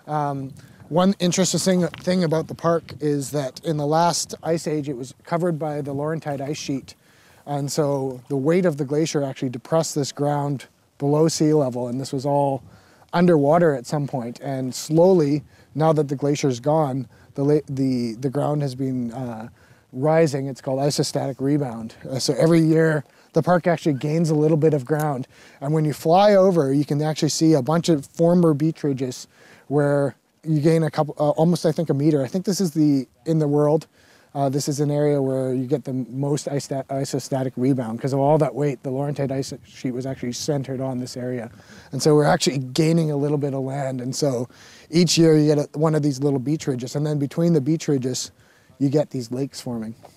One interesting thing about the park is that in the last ice age, it was covered by the Laurentide ice sheet. And so the weight of the glacier actually depressed this ground below sea level, and this was all underwater at some point. And slowly, now that the glacier's gone, the ground has been rising. It's called isostatic rebound. So every year, the park actually gains a little bit of ground. And when you fly over, you can actually see a bunch of former beach ridges where you gain a couple, almost I think a meter. I think this is in the world, this is an area where you get the most isostatic rebound because of all that weight. The Laurentide ice sheet was actually centered on this area. And so we're actually gaining a little bit of land. And so each year you get one of these little beach ridges, and then between the beach ridges, you get these lakes forming.